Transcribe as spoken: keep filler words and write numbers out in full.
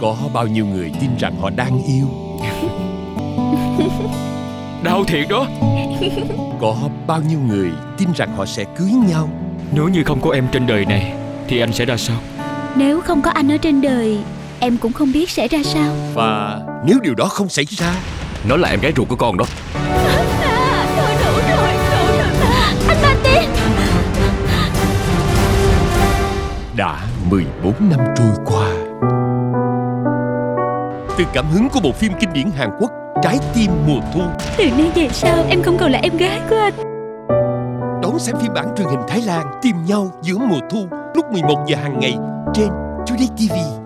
Có bao nhiêu người tin rằng họ đang yêu. Đau thiệt đó. Có bao nhiêu người tin rằng họ sẽ cưới nhau. Nếu như không có em trên đời này thì anh sẽ ra sao? Nếu không có anh ở trên đời, em cũng không biết sẽ ra sao. Và nếu điều đó không xảy ra, nó là em gái ruột của con đó. À, thôi đủ rồi, đủ rồi. Anh Martin. đã mười bốn năm trôi qua. Từ cảm hứng của bộ phim kinh điển Hàn Quốc Trái tim mùa thu, từ nay về sau em không còn là em gái của anh. đón xem phiên bản truyền hình Thái Lan Tìm nhau giữa mùa thu lúc mười một giờ hàng ngày trên Today ti vi.